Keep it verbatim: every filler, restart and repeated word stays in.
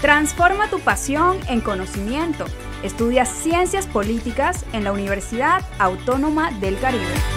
Transforma tu pasión en conocimiento. Estudia Ciencias Políticas en la Universidad Autónoma del Caribe.